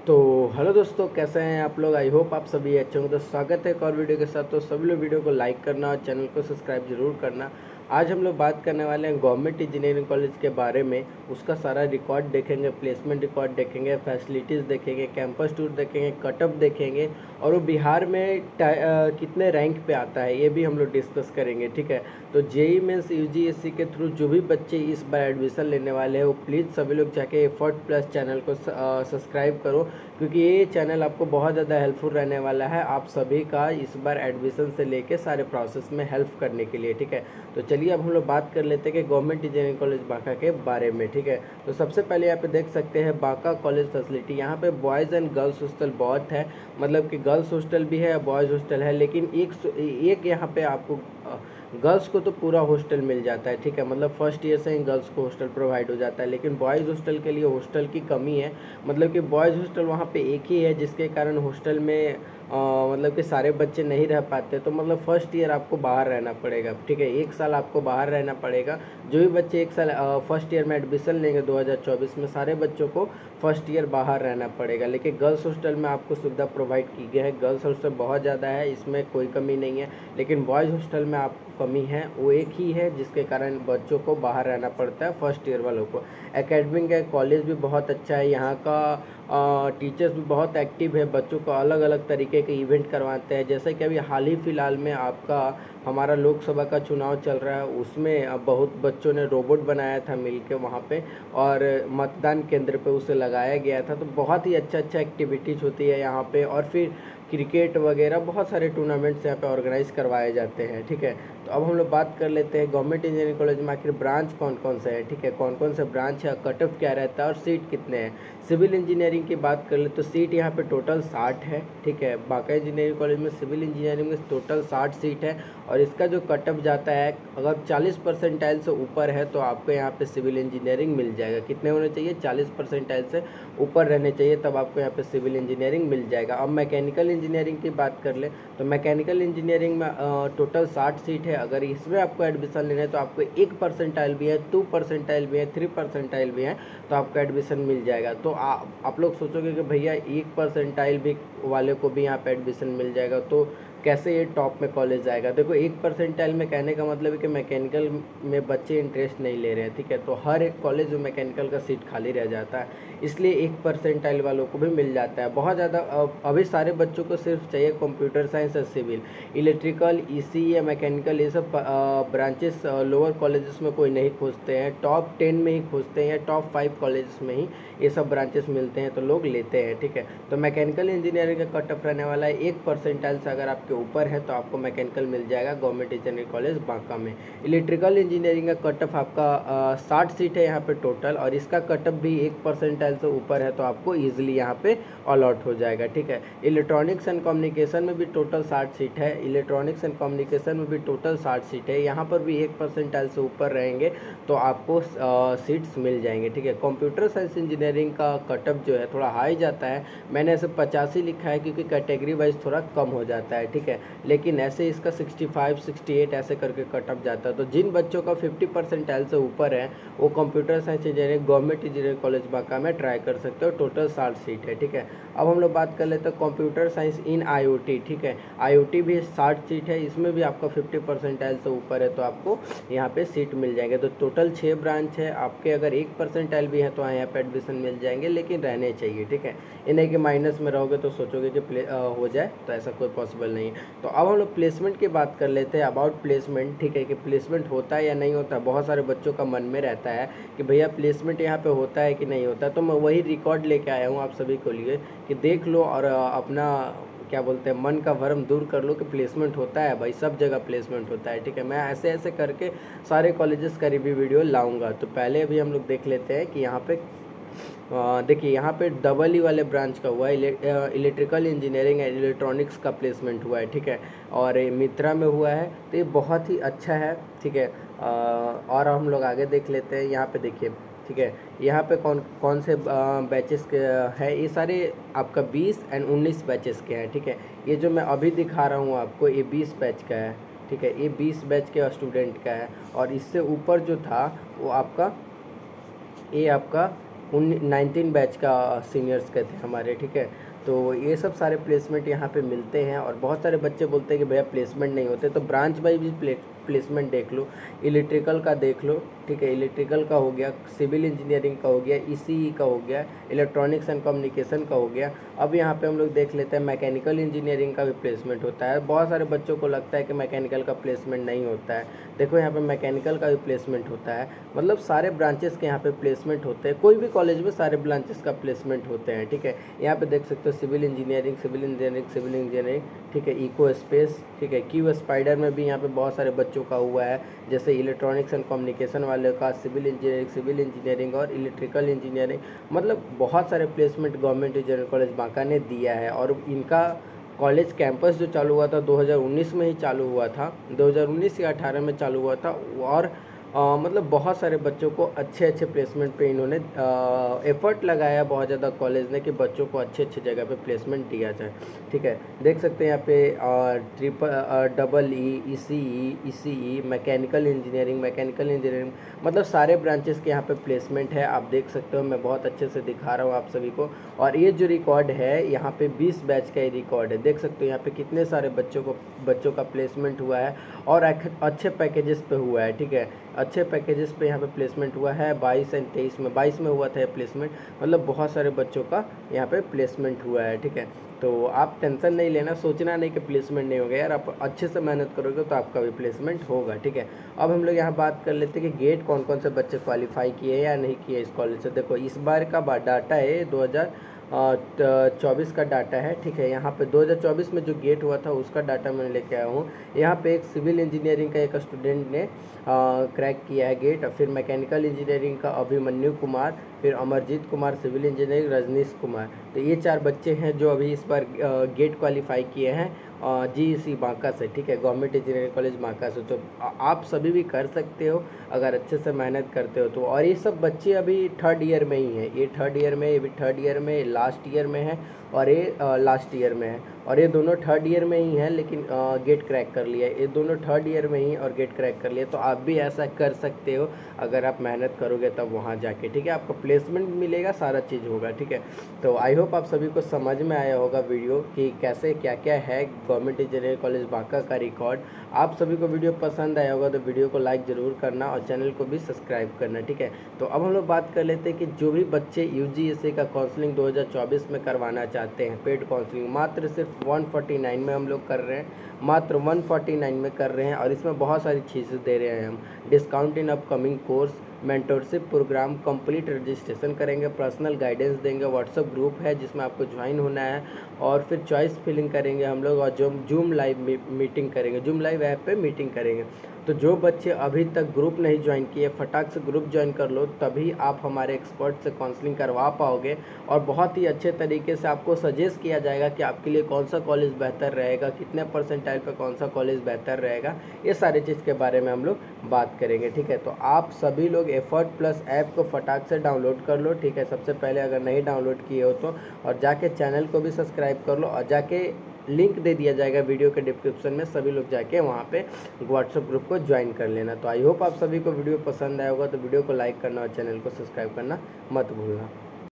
तो हेलो दोस्तों, कैसे हैं आप लोग। आई होप आप सभी अच्छे होंगे। तो स्वागत है एक और वीडियो के साथ। तो सभी लोग वीडियो को लाइक करना और चैनल को सब्सक्राइब जरूर करना। आज हम लोग बात करने वाले हैं गवर्नमेंट इंजीनियरिंग कॉलेज के बारे में। उसका सारा रिकॉर्ड देखेंगे, प्लेसमेंट रिकॉर्ड देखेंगे, फैसिलिटीज़ देखेंगे, कैंपस टूर देखेंगे, कटअप देखेंगे और वो बिहार में कितने रैंक पे आता है ये भी हम लोग डिस्कस करेंगे। ठीक है, तो जेई मेंस यूजीएससी के थ्रू जो भी बच्चे इस बार एडमिशन लेने वाले हैं वो प्लीज़ सभी लोग जाके एफर्ट प्लस चैनल को सब्सक्राइब करो, क्योंकि ये चैनल आपको बहुत ज़्यादा हेल्पफुल रहने वाला है आप सभी का इस बार एडमिशन से लेके सारे प्रोसेस में हेल्प करने के लिए। ठीक है, तो चलिए अब हम लोग बात कर लेते हैं कि गवर्नमेंट इंजीनियरिंग कॉलेज बांका के बारे में। ठीक है, तो सबसे पहले यहाँ पे देख सकते हैं बांका कॉलेज फैसिलिटी। यहाँ पे बॉयज़ एंड गर्ल्स हॉस्टल बहुत है, मतलब कि गर्ल्स हॉस्टल भी है, बॉयज़ हॉस्टल है, लेकिन एक यहाँ पे आपको गर्ल्स को तो पूरा हॉस्टल मिल जाता है। ठीक है, मतलब फर्स्ट ईयर से ही गर्ल्स को हॉस्टल प्रोवाइड हो जाता है, लेकिन बॉयज़ हॉस्टल के लिए हॉस्टल की कमी है। मतलब कि बॉयज़ हॉस्टल वहाँ पे एक ही है, जिसके कारण हॉस्टल में मतलब कि सारे बच्चे नहीं रह पाते। तो मतलब फर्स्ट ईयर आपको बाहर रहना पड़ेगा। ठीक है, एक साल आपको बाहर रहना पड़ेगा। जो भी बच्चे एक साल फर्स्ट ईयर में एडमिशन लेंगे 2024 में, सारे बच्चों को फर्स्ट ईयर बाहर रहना पड़ेगा। लेकिन गर्ल्स हॉस्टल में आपको सुविधा प्रोवाइड की गई है। गर्ल्स हॉस्टल बहुत ज़्यादा है, इसमें कोई कमी नहीं है, लेकिन बॉयज़ हॉस्टल में आपको कमी है, वो एक ही है, जिसके कारण बच्चों को बाहर रहना पड़ता है फर्स्ट ईयर वालों को। एकेडमिक है, कॉलेज भी बहुत अच्छा है, यहाँ का टीचर्स भी बहुत एक्टिव है, बच्चों को अलग अलग तरीके के इवेंट करवाते हैं। जैसे कि अभी हाल ही फिलहाल में आपका हमारा लोकसभा का चुनाव चल रहा है, उसमें बहुत बच्चों ने रोबोट बनाया था मिलके वहाँ पे, और मतदान केंद्र पे उसे लगाया गया था। तो बहुत ही अच्छा एक्टिविटीज़ होती है यहाँ पे, और फिर क्रिकेट वगैरह बहुत सारे टूर्नामेंट्स यहाँ पे ऑर्गेनाइज करवाए जाते हैं। ठीक है, तो अब हम लोग बात कर लेते हैं गवर्नमेंट इंजीनियरिंग कॉलेज में आखिर ब्रांच कौन कौन से है। ठीक है, कौन कौन से ब्रांच है, कटअप क्या रहता है और सीट कितने हैं। सिविल इंजीनियरिंग की बात कर ले तो सीट यहाँ पे टोटल 60 है। ठीक है, बांका इंजीनियरिंग कॉलेज में सिविल इंजीनियरिंग में टोटल 60 सीट है, और इसका जो कटअप जाता है, अगर 40 परसेंटाइल से ऊपर है तो आपको यहाँ पे सिविल इंजीनियरिंग मिल जाएगा। कितने होने चाहिए, 40 परसेंटाइल से ऊपर रहने चाहिए, तब आपको यहाँ पे सिविल इंजीनियरिंग मिल जाएगा। अब मैकेनिकल इंजीनियरिंग की बात कर ले तो मैकेनिकल इंजीनियरिंग में टोटल 60 सीट है। अगर इसमें आपको एडमिशन लेना है तो आपको 1 परसेंटाइल भी है, 2 परसेंटाइल भी है, 3 परसेंटाइल भी है, तो आपको एडमिशन मिल जाएगा। तो आप लोग सोचोगे कि भैया 1 परसेंटाइल भी वाले को भी यहाँ पे एडमिशन मिल जाएगा, तो कैसे ये टॉप में कॉलेज आएगा। देखो 1 परसेंटाइल में कहने का मतलब है कि मैकेनिकल में बच्चे इंटरेस्ट नहीं ले रहे हैं। ठीक है, तो हर एक कॉलेज में मैकेनिकल का सीट खाली रह जाता है, इसलिए 1 परसेंटाइल वालों को भी मिल जाता है। बहुत ज़्यादा अभी सारे बच्चों को सिर्फ चाहिए कंप्यूटर साइंस और सिविल, इलेक्ट्रिकल, ईसी या मैकेनिकल, ये सब ब्रांचेस लोअर कॉलेजेस में कोई नहीं खोजते हैं, टॉप 10 में ही खोजते हैं, या टॉप 5 कॉलेजेस में ही ये सब ब्रांचेस मिलते हैं तो लोग लेते हैं। ठीक है, तो मैकेनिकल इंजीनियरिंग का कट ऑफ रहने वाला है 1 परसेंटाइल से अगर आपके ऊपर है तो आपको मैकेनिकल मिल जाएगा गवर्नमेंट इंजीनियरिंग कॉलेज बांका में। इलेक्ट्रिकल इंजीनियरिंग का कट ऑफ आपका 60 सीट है यहाँ पे टोटल, और इसका कट ऑफ भी 1 परसेंटाइल से ऊपर है तो आपको ईजिली यहाँ पे अलॉट हो जाएगा। ठीक है, इलेक्ट्रॉनिक्स एंड कम्युनिकेशन में भी टोटल 60 सीट है, इलेक्ट्रॉनिक्स एंड कम्युनिकेशन में भी टोटल 60 सीट है, यहाँ पर भी 1 परसेंटाइल से ऊपर रहेंगे तो आपको सीट्स मिल जाएंगे। ठीक है, कंप्यूटर साइंस इंजीनियरिंग का कटअप जो है थोड़ा हाई जाता है, मैंने ऐसे 85 लिखा है क्योंकि कैटेगरी वाइज थोड़ा कम हो जाता है। ठीक है, लेकिन ऐसे इसका 65, 68 ऐसे करके कटअप जाता है। तो जिन बच्चों का 50 परसेंटाइल से ऊपर है वो computer science engineering government engineering college Banka में ट्राई कर सकते हो। टोटल 60 सीट है। ठीक है, अब हम लोग बात कर लेते हैं कंप्यूटर साइंस इन IoT। ठीक है, IoT भी 60 सीट है, इसमें भी आपका 50 परसेंटाइल से ऊपर है तो आपको यहाँ पे सीट मिल जाएंगे। तो टोटल 6 ब्रांच है आपके, अगर 1 परसेंटाइल भी है तो यहाँ पे एडमिशन मिल जाएंगे, लेकिन रहने चाहिए। ठीक है, इन्हें कि माइनस में रहोगे तो सोचोगे कि हो जाए, तो ऐसा कोई पॉसिबल नहीं है। तो अब हम लोग प्लेसमेंट की बात कर लेते हैं, अबाउट प्लेसमेंट। ठीक है, कि प्लेसमेंट होता है या नहीं होता है, बहुत सारे बच्चों का मन में रहता है कि भैया प्लेसमेंट यहाँ पे होता है कि नहीं होता है। तो मैं वही रिकॉर्ड लेके आया हूँ आप सभी को लिए कि देख लो और अपना क्या बोलते हैं मन का भरम दूर कर लो कि प्लेसमेंट होता है भाई, सब जगह प्लेसमेंट होता है। ठीक है, मैं ऐसे ऐसे करके सारे कॉलेजेस का रिव्यू वीडियो लाऊंगा। तो पहले अभी हम लोग देख लेते हैं कि यहाँ पे देखिए यहाँ पे डबल ई वाले ब्रांच का हुआ है, इलेक्ट्रिकल इंजीनियरिंग एंड इलेक्ट्रॉनिक्स का प्लेसमेंट हुआ है। ठीक है, और ये मित्रा में हुआ है, तो ये बहुत ही अच्छा है। ठीक है, और हम लोग आगे देख लेते हैं। यहाँ पे देखिए, ठीक है, यहाँ पे कौन कौन से बैचेस के है, ये सारे आपका 20 एंड 19 बैचेस के हैं। ठीक है, ये जो मैं अभी दिखा रहा हूँ आपको ये 20 बैच का है। ठीक है, ये 20 बैच के स्टूडेंट का है, और इससे ऊपर जो था वो आपका ये आपका 19 बैच का सीनियर्स के थे हमारे, ठीक है। तो ये सब सारे प्लेसमेंट यहाँ पे मिलते हैं और बहुत सारे बच्चे बोलते हैं कि भैया प्लेसमेंट नहीं होते, तो ब्रांच वाइज भी प्लेसमेंट देख लो, इलेक्ट्रिकल का देख लो, ठीक है, इलेक्ट्रिकल का हो गया, सिविल इंजीनियरिंग का हो गया, ईसीई का हो गया, इलेक्ट्रॉनिक्स एंड कम्युनिकेशन का हो गया। अब यहाँ पे हम लोग देख लेते हैं मैकेनिकल इंजीनियरिंग का भी प्लेसमेंट होता है। बहुत सारे बच्चों को लगता है कि मैकेनिकल का प्लेसमेंट नहीं होता है, देखो यहाँ पे मैकेनिकल का भी प्लेसमेंट होता है। मतलब सारे ब्रांचेस के यहाँ पे प्लेसमेंट होते हैं, कोई भी कॉलेज में सारे ब्रांचेस का प्लेसमेंट होते हैं, ठीक है। यहाँ पे देख सकते हो civil engineering, civil engineering, civil engineering, ठीक है, इको स्पेस, ठीक है, क्यू स्पाइडर में भी यहाँ पे बहुत सारे बच्चों का हुआ है, जैसे इलेक्ट्रॉनिक्स एंड कम्युनिकेशन वाले का सिविल इंजीनियरिंग और इलेक्ट्रिकल इंजीनियरिंग। मतलब बहुत सारे placement government engineering college Banka ने दिया है। और इनका कॉलेज कैंपस जो चालू हुआ था 2019 में ही चालू हुआ था, 2019 या 18 में चालू हुआ था। और मतलब बहुत सारे बच्चों को अच्छे अच्छे प्लेसमेंट पे इन्होंने एफर्ट लगाया बहुत ज़्यादा कॉलेज ने कि बच्चों को अच्छे अच्छे जगह पे प्लेसमेंट दिया जाए, ठीक है। देख सकते हैं यहाँ पे ECE, मैकेनिकल इंजीनियरिंग, मतलब सारे ब्रांचेस के यहाँ पे प्लेसमेंट है, आप देख सकते हो। मैं बहुत अच्छे से दिखा रहा हूँ आप सभी को। और ये जो रिकॉर्ड है यहाँ पे 20 बैच का ये रिकॉर्ड है, देख सकते हो यहाँ पे कितने सारे बच्चों का प्लेसमेंट हुआ है और अच्छे पैकेजेस पे हुआ है, ठीक है। अच्छे पैकेजेस पे यहाँ पे प्लेसमेंट हुआ है 22 और 23 में, 22 में हुआ था प्लेसमेंट। मतलब बहुत सारे बच्चों का यहाँ पे प्लेसमेंट हुआ है, ठीक है। तो आप टेंशन नहीं लेना, सोचना नहीं कि प्लेसमेंट नहीं होगा यार, आप अच्छे से मेहनत करोगे तो आपका भी प्लेसमेंट होगा, ठीक है। अब हम लोग यहाँ बात कर लेते हैं कि गेट कौन कौन से बच्चे क्वालिफाई किए या नहीं किए इस कॉलेज से। देखो इस बार का डाटा है 2024 का डाटा है, ठीक है। यहाँ पे 2024 में जो गेट हुआ था उसका डाटा मैं लेके आया हूँ। यहाँ पे एक सिविल इंजीनियरिंग का एक स्टूडेंट ने क्रैक किया है गेट, और फिर मैकेनिकल इंजीनियरिंग का अभिमन्यु कुमार, फिर अमरजीत कुमार, सिविल इंजीनियरिंग रजनीश कुमार। तो ये 4 बच्चे हैं जो अभी इस बार गेट क्वालिफाई किए हैं GEC बांका से, ठीक है, गवर्नमेंट इंजीनियरिंग कॉलेज बांका से। तो आप सभी भी कर सकते हो अगर अच्छे से मेहनत करते हो तो। और ये सब बच्चे अभी 3rd ईयर में ही हैं, ये 3rd ईयर में, ये भी 3rd ईयर में, लास्ट ईयर में है और ये लास्ट ईयर में है। और ये दोनों 3rd ईयर में ही हैं लेकिन गेट क्रैक कर लिया है, ये दोनों 3rd ईयर में ही और गेट क्रैक कर लिया। तो आप भी ऐसा कर सकते हो अगर आप मेहनत करोगे तब वहाँ जाके, ठीक है, आपको प्लेसमेंट मिलेगा, सारा चीज़ होगा, ठीक है। तो आई होप आप सभी को समझ में आया होगा वीडियो कि कैसे क्या क्या है गवर्नमेंट इंजीनियरिंग कॉलेज बांका का रिकॉर्ड। आप सभी को वीडियो पसंद आया होगा तो वीडियो को लाइक ज़रूर करना और चैनल को भी सब्सक्राइब करना, ठीक है। तो अब हम लोग बात कर लेते हैं कि जो भी बच्चे UGSE का काउंसलिंग 2024 में करवाना चाहते हैं, पेड काउंसलिंग मात्र सिर्फ 149 में हम लोग कर रहे हैं, मात्र 149 में कर रहे हैं। और इसमें बहुत सारी चीज़ें दे रहे हैं हम, discount in upcoming course, mentorship program, complete registration करेंगे, पर्सनल गाइडेंस देंगे, व्हाट्सएप ग्रुप है जिसमें आपको ज्वाइन होना है, और फिर चॉइस फिलिंग करेंगे हम लोग, और जूम लाइव मीटिंग करेंगे, जूम लाइव ऐप पे मीटिंग करेंगे। तो जो बच्चे अभी तक ग्रुप नहीं ज्वाइन किए, फटाक से ग्रुप ज्वाइन कर लो, तभी आप हमारे एक्सपर्ट से काउंसलिंग करवा पाओगे और बहुत ही अच्छे तरीके से आपको सजेस्ट किया जाएगा कि आपके लिए कौन सा कॉलेज बेहतर रहेगा, कितने परसेंटाइल पे कौन सा कॉलेज बेहतर रहेगा, ये सारी चीज़ के बारे में हम लोग बात करेंगे, ठीक है। तो आप सभी लोग एफर्ट प्लस ऐप को फटाक से डाउनलोड कर लो, ठीक है, सबसे पहले अगर नहीं डाउनलोड किए हो तो, और जाके चैनल को भी सब्सक्राइब कर लो, और जाके लिंक दे दिया जाएगा वीडियो के डिस्क्रिप्शन में, सभी लोग जाके वहाँ पे व्हाट्सएप ग्रुप को ज्वाइन कर लेना। तो आई होप आप सभी को वीडियो पसंद आया होगा, तो वीडियो को लाइक करना और चैनल को सब्सक्राइब करना मत भूलना।